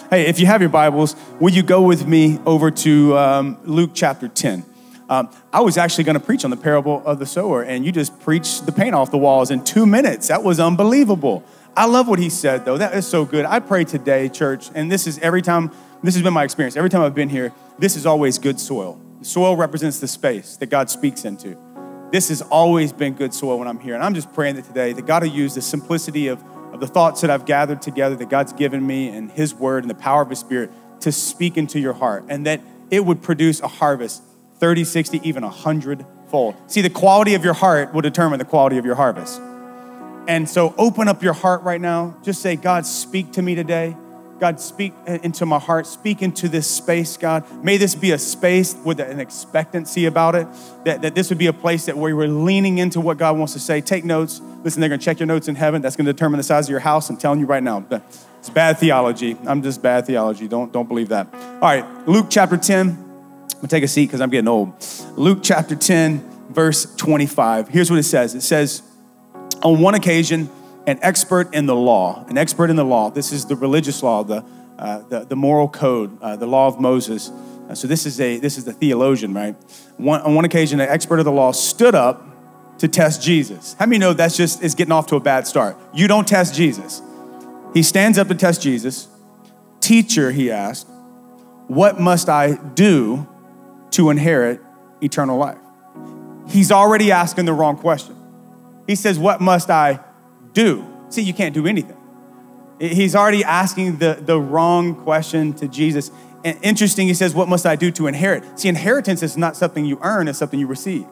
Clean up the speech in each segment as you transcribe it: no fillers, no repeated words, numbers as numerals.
Hey, if you have your Bibles, will you go with me over to Luke chapter 10? I was actually going to preach on the parable of the sower, and you just preached the paint off the walls in 2 minutes. That was unbelievable. I love what he said, though. That is so good. I pray today, church, and this has been my experience. Every time I've been here, this is always good soil. The soil represents the space that God speaks into. This has always been good soil when I'm here. And I'm just praying that today that God will use the simplicity of the thoughts that I've gathered together, that God's given me, and his word and the power of his spirit to speak into your heart, and that it would produce a harvest 30, 60, even 100-fold. See, the quality of your heart will determine the quality of your harvest. And so open up your heart right now. Just say, God, speak to me today. God, speak into my heart. Speak into this space, God. May this be a space with an expectancy about it, that this would be a place that where we're leaning into what God wants to say. Take notes. Listen, they're going to check your notes in heaven. That's going to determine the size of your house. I'm telling you right now. It's bad theology. I'm just bad theology. Don't believe that. All right, Luke chapter 10. I'm going to take a seat because I'm getting old. Luke chapter 10, verse 25. Here's what it says. It says, on one occasion, an expert in the law, this is the religious law, the moral code, the law of Moses. So this is the theologian, right? On one occasion, an expert of the law stood up to test Jesus. How many know that's is getting off to a bad start? You don't test Jesus. He stands up to test Jesus. Teacher, he asked, what must I do to inherit eternal life? He's already asking the wrong question. He says, what must I do? See, you can't do anything. He's already asking the wrong question to Jesus. And interesting, he says, what must I do to inherit? See, inheritance is not something you earn, it's something you receive.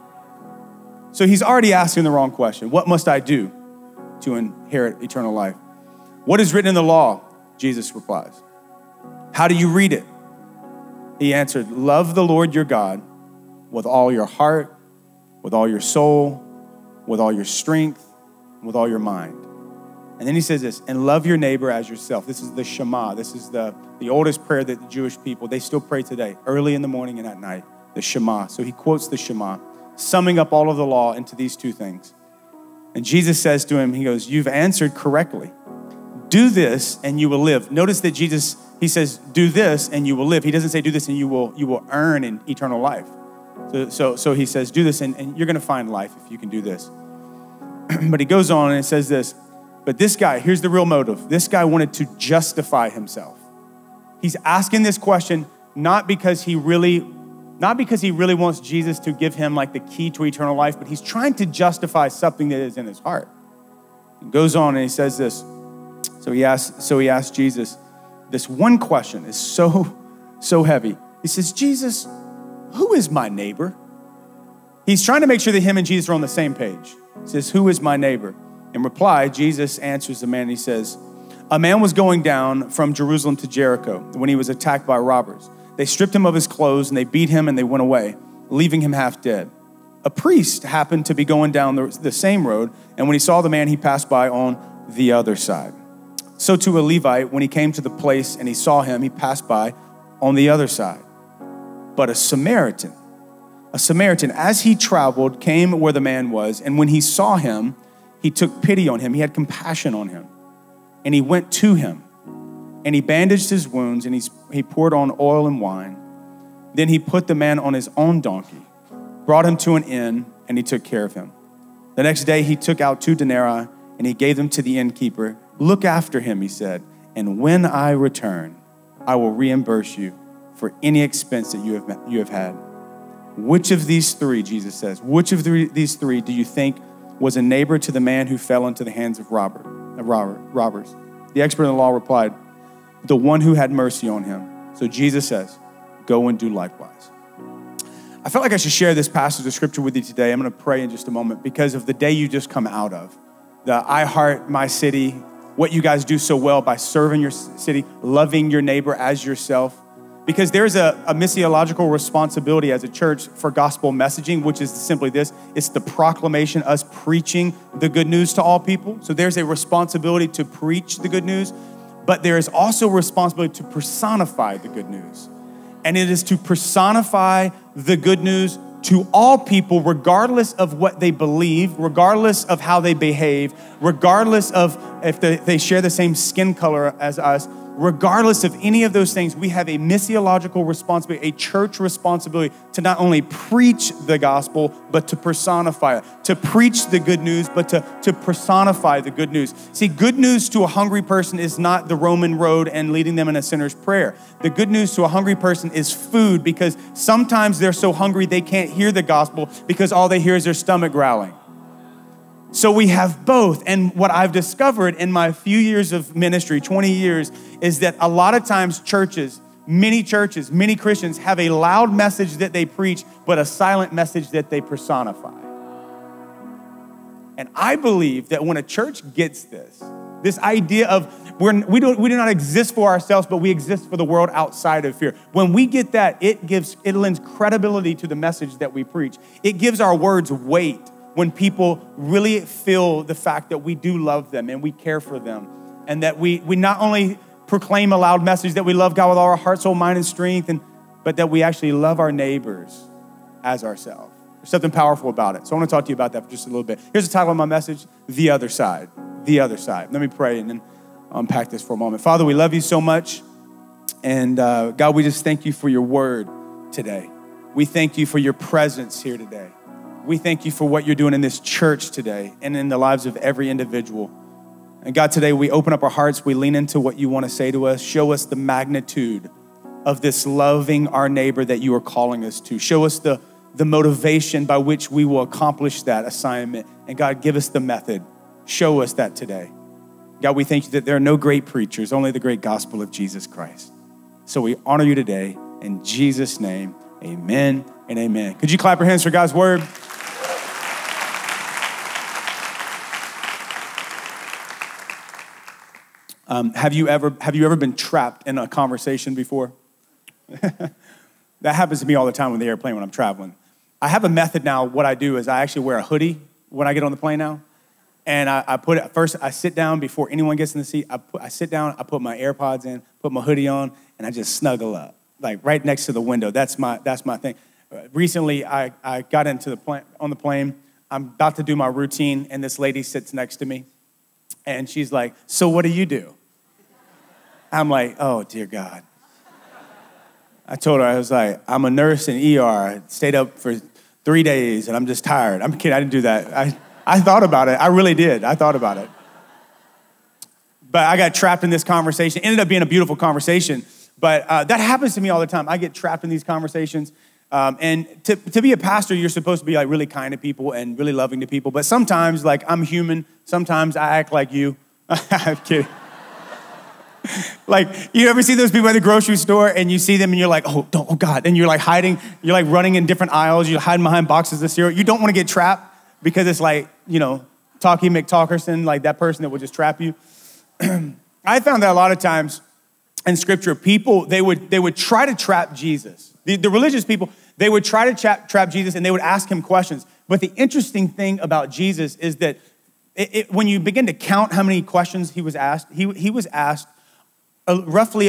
So he's already asking the wrong question. What must I do to inherit eternal life? What is written in the law? Jesus replies. How do you read it? He answered, love the Lord your God with all your heart, with all your soul, with all your strength, with all your mind. And then he says this, and love your neighbor as yourself. This is the Shema. This is the oldest prayer that the Jewish people, they still pray today, early in the morning and at night, the Shema. So he quotes the Shema, summing up all of the law into these two things. And Jesus says to him, he goes, you've answered correctly. Do this and you will live. Notice that Jesus, he says, do this and you will live. He doesn't say do this and you will earn an eternal life. So he says, do this and you're going to find life if you can do this. But he goes on and it says this, but this guy, here's the real motive. This guy wanted to justify himself. He's asking this question not because he really wants Jesus to give him like the key to eternal life, but he's trying to justify something that is in his heart. He goes on and he says this. So he asked Jesus, this one question is so heavy. He says, Jesus, who is my neighbor? He's trying to make sure that him and Jesus are on the same page. He says, who is my neighbor? In reply, Jesus answers the man and he says, a man was going down from Jerusalem to Jericho when he was attacked by robbers. They stripped him of his clothes and they beat him and they went away, leaving him half dead. A priest happened to be going down the same road, and when he saw the man, he passed by on the other side. So to a Levite, when he came to the place and he saw him, he passed by on the other side. But a Samaritan, as he traveled, came where the man was, and when he saw him, he took pity on him. He had compassion on him, and he went to him, and he bandaged his wounds, and he poured on oil and wine. Then he put the man on his own donkey, brought him to an inn, and he took care of him. The next day he took out 2 denarii, and he gave them to the innkeeper. Look after him, he said, and when I return, I will reimburse you for any expense that you have had. Which of these three, Jesus says, which of these three do you think was a neighbor to the man who fell into the hands of robbers? The expert in the law replied, the one who had mercy on him. So Jesus says, go and do likewise. I felt like I should share this passage of scripture with you today. I'm going to pray in just a moment because of the day you just come out of. The I Heart My City, what you guys do so well by serving your city, loving your neighbor as yourself. Because there's a missiological responsibility as a church for gospel messaging, which is simply this. It's the proclamation, us preaching the good news to all people. So there's a responsibility to preach the good news, but there is also a responsibility to personify the good news. And it is to personify the good news to all people, regardless of what they believe, regardless of how they behave, regardless of if they share the same skin color as us, regardless of any of those things, we have a missiological responsibility, a church responsibility to not only preach the gospel, but to personify it, to preach the good news, but to personify the good news. See, good news to a hungry person is not the Roman road and leading them in a sinner's prayer. The good news to a hungry person is food, because sometimes they're so hungry they can't hear the gospel because all they hear is their stomach growling. So we have both. And what I've discovered in my few years of ministry, 20 years, is that a lot of times churches, many Christians have a loud message that they preach, but a silent message that they personify. And I believe that when a church gets this idea of we do not exist for ourselves, but we exist for the world outside of fear. When we get that, it lends credibility to the message that we preach. It gives our words weight when people really feel the fact that we do love them and we care for them, and that we not only proclaim a loud message that we love God with all our heart, soul, mind, and strength, but that we actually love our neighbors as ourselves. There's something powerful about it. So I want to talk to you about that for just a little bit. Here's the title of my message, The Other Side. The Other Side. Let me pray and then unpack this for a moment. Father, we love you so much. And God, we just thank you for your word today. We thank you for your presence here today. We thank you for what you're doing in this church today and in the lives of every individual. And God, today we open up our hearts. We lean into what you want to say to us. Show us the magnitude of this loving our neighbor that you are calling us to. Show us the motivation by which we will accomplish that assignment. And God, give us the method. Show us that today. God, we thank you that there are no great preachers, only the great gospel of Jesus Christ. So we honor you today. In Jesus' name, amen and amen. Could you clap your hands for God's word? Have you ever been trapped in a conversation before? That happens to me all the time on the airplane when I'm traveling. I have a method now. What I do is I actually wear a hoodie when I get on the plane now. And I sit down before anyone gets in the seat. I sit down, I put my AirPods in, put my hoodie on, and I just snuggle up, like right next to the window. That's my thing. Recently, I got on the plane. I'm about to do my routine, and this lady sits next to me. And she's like, so what do you do? I'm like, oh, dear God. I told her, I was like, I'm a nurse in ER. I stayed up for 3 days, and I'm just tired. I'm kidding. I didn't do that. I thought about it. I really did. I thought about it. But I got trapped in this conversation. It ended up being a beautiful conversation. But that happens to me all the time. I get trapped in these conversations. And to be a pastor, you're supposed to be like really kind to people and really loving to people. But sometimes, like, I'm human. Sometimes I act like you. I'm kidding. Like, you ever see those people at the grocery store and you see them and you're like, oh God. And you're like hiding, you're like running in different aisles. You're hiding behind boxes of cereal. You don't want to get trapped because it's like, Talkie McTalkerson, like that person that will just trap you. I found that a lot of times in scripture, people, they would try to trap Jesus. The religious people, they would try to trap Jesus and they would ask him questions. But the interesting thing about Jesus is that when you begin to count how many questions he was asked, he was asked roughly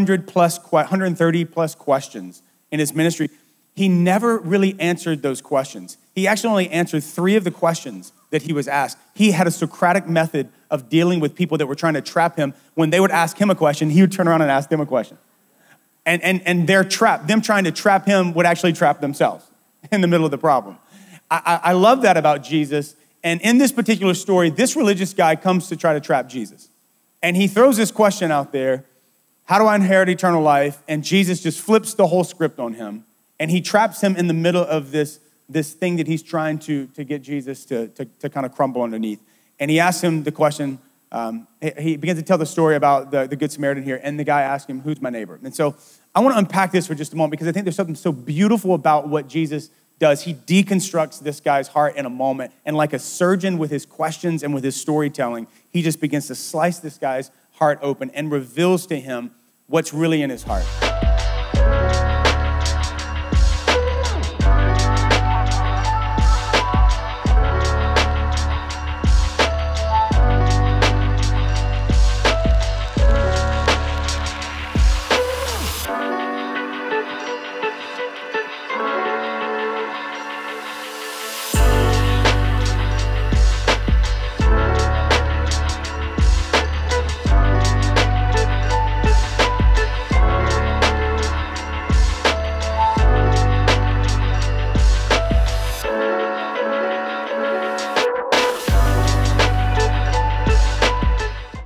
130 plus questions in his ministry. He never really answered those questions. He actually only answered 3 of the questions that he was asked. He had a Socratic method of dealing with people that were trying to trap him. When they would ask him a question, he would turn around and ask them a question. And their trap, them trying to trap him would actually trap themselves in the middle of the problem. I love that about Jesus. And in this particular story, this religious guy comes to try to trap Jesus. And he throws this question out there, how do I inherit eternal life? And Jesus just flips the whole script on him. And he traps him in the middle of this thing that he's trying to get Jesus to kind of crumble underneath. And he asks him the question, he begins to tell the story about the Good Samaritan here. And the guy asks him, who's my neighbor? And so I want to unpack this for just a moment because I think there's something so beautiful about what Jesus does. He deconstructs this guy's heart in a moment. And like a surgeon with his questions and with his storytelling, he just begins to slice this guy's heart open and reveals to him what's really in his heart.